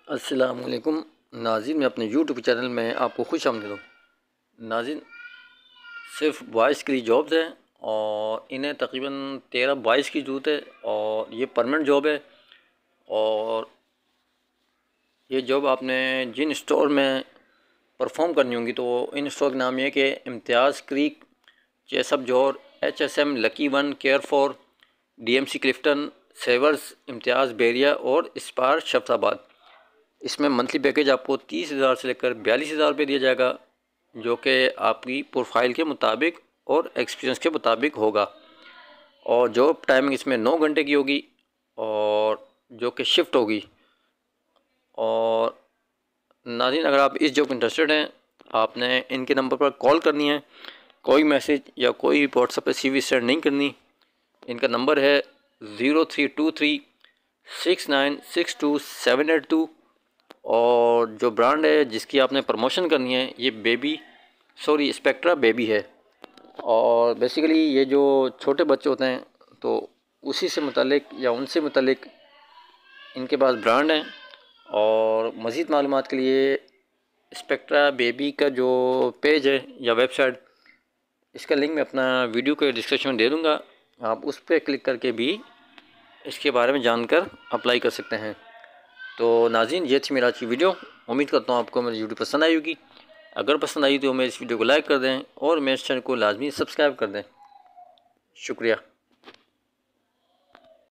अस्सलामुअलैकुम नाज़रीन, मैं अपने यूट्यूब चैनल में आपको खुश आमदीद हूँ। नाज़रीन, सिर्फ बॉयज़ के लिए जॉब्स हैं और इन्हें तकरीबन 13-22 की ज़रूरत है और ये परमानेंट जॉब है। और ये जॉब आपने जिन स्टोर में परफॉर्म करनी होंगी तो इन स्टोर के नाम ये कि इम्तियाज़ क्रीक, चेसअप जोर, HSM, Lucky One, Carrefour, DMC Clifton, सेवर्स, इम्तियाज़ बेरिया और स्पार शफ्ताबाद। इसमें मंथली पैकेज आपको 30,000 से लेकर 42,000 रुपये दिया जाएगा, जो कि आपकी प्रोफाइल के मुताबिक और एक्सपीरियंस के मुताबिक होगा। और जॉब टाइमिंग इसमें 9 घंटे की होगी और जो कि शिफ्ट होगी। और नाज़रीन, अगर आप इस जॉब इंटरेस्टेड हैं, आपने इनके नंबर पर कॉल करनी है, कोई मैसेज या कोई व्हाट्सएप पे CV सेंड नहीं करनी। इनका नंबर है 03236962 और जो ब्रांड है जिसकी आपने प्रमोशन करनी है ये स्पेक्ट्रा बेबी है। और बेसिकली ये जो छोटे बच्चे होते हैं तो उसी से मुतल्लिक या उनसे मुतल्लिक इनके पास ब्रांड हैं। और मज़ीद मालूमात के लिए स्पेक्ट्रा बेबी का जो पेज है या वेबसाइट, इसका लिंक मैं अपना वीडियो के डिस्क्रिप्शन में दे दूँगा, आप उस पर क्लिक करके भी इसके बारे में जानकर अप्लाई कर सकते हैं। तो नाज़रीन, ये थी मेरा आज की वीडियो। उम्मीद करता हूँ आपको मेरी वीडियो पसंद आई होगी। अगर पसंद आई तो मेरे इस वीडियो को लाइक कर दें और मेरे चैनल को लाजमी सब्सक्राइब कर दें। शुक्रिया।